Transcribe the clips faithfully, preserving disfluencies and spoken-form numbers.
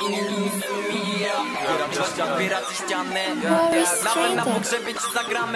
Otwieracie ściany, nawet na pogrzebie ci zagramy.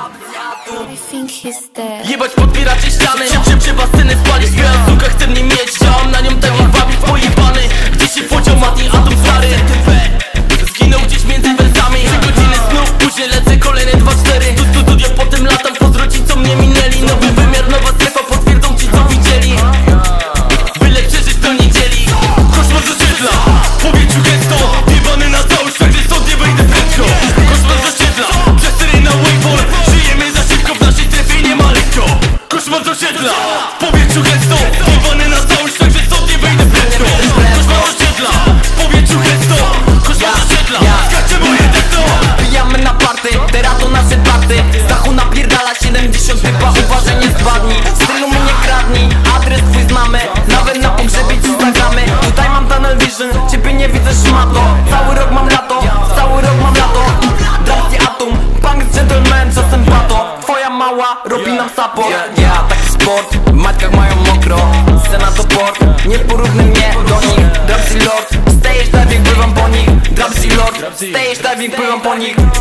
Jebać podbieracie ściany, trzeba sceny spalić. Moja suka chce mnie mieć, chciałam na nią tak jak bawić pojebany. Gdzieś się podział Mati, Atom stary zginął gdzieś między wersami. Trzy godziny snu, później lecę kolejne dwa cztery. Tu studio, potem latam, pozdrowić co mnie minęli. Nowy wymiar, nowa strefa, potwierdzą ci co widzieli. Byle przeżyć do niedzieli. Koszmar z osiedla, w powietrzu gęsto. Jebany na całość, także stąd nie wejdę prędko. Koszmar z osiedla, przestery na wakeboard. Żyjemy za szybko, w naszej strefie nie ma lekko. Koszmar z osiedla, w powietrzu gęsto. Jebany na całość, także stąd nie wejdę prędko. Koszmar z osiedla, w powietrzu gęsto. Koszmar z osiedla, skacze moje depto. Pijamy na party, teraz to nasze party. Z dachu napierdala siedemdziesiąt typa, uważaj nie spadnij. Stylu mi nie kradnij, adres twój znamy. Nawet na pogrzebie ci zagramy. Tutaj mam tunnel vision, ciebie nie widzę szmato. Cały rok mam lato, cały rok mam lato. Drafty Atom, punk z gentleman, czasem bato. Twoja mała robi nam support. Ja, yeah, yeah, taki sport, w matkach mają mokro. Scena to port, nie porównaj mnie do nich. Drapsy Lord, stajesz diving, pływam po nich. Drapsy Lord, stajesz diving, pływam po nich.